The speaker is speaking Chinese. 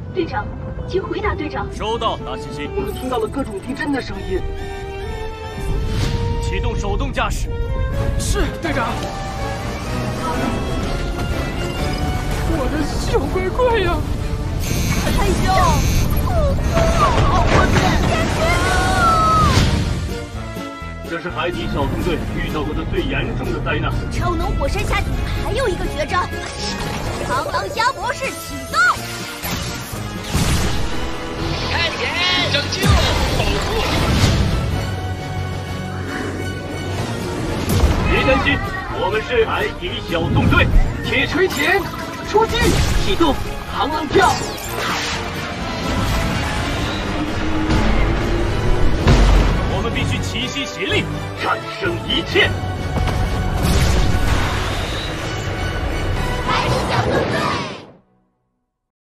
队长，请回答队长。 收到，大猩猩。 我们听到了各种地震的声音。 启动手动驾驶。 是，队长。我的小乖乖呀！ 害羞。 这是海底小纵队遇到过的最严重的灾难。 超能火山下底还有一个绝招，螳螂虾模式启动。 探险、拯救、保护。 别担心，我们是海底小纵队。 铁锤前，出击，启动螳螂跳。 我们必须齐心协力， 战胜一切。 海底小纵队。